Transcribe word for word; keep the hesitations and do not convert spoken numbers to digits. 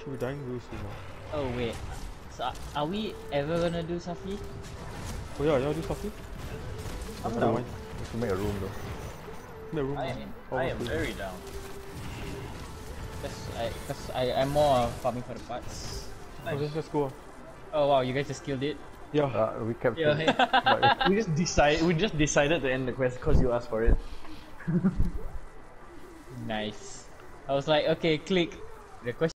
should be dying real soon now. Oh wait, so are we ever gonna do Safi? Oh yeah, y'all do Safi? I'm Never down. mind. We should make a room though. No room. I am, Oh, I am okay. very down. Cause I, cause I, I'm more uh, farming for the parts. Okay, let's go. Oh wow, you guys just killed it. Yeah. Uh, we kept Yeah. it. But We just decide. We just decided to end the quest because you asked for it. Nice. I was like, okay, click. The question.